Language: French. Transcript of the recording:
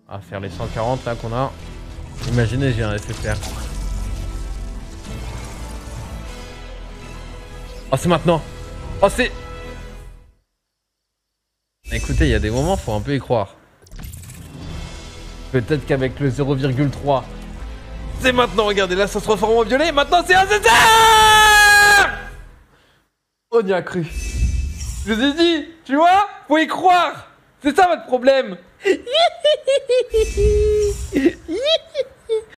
à faire les 140 là qu'on a. Imaginez, j'ai un SFR. Oh, c'est maintenant. Oh, c'est... Écoutez, il y a des moments, faut un peu y croire. Peut-être qu'avec le 0,3... C'est maintenant, regardez, là, ça se transforme en violet. Maintenant, c'est un SFR. On y a cru. Je vous ai dit, tu vois, faut y croire. C'est ça votre problème.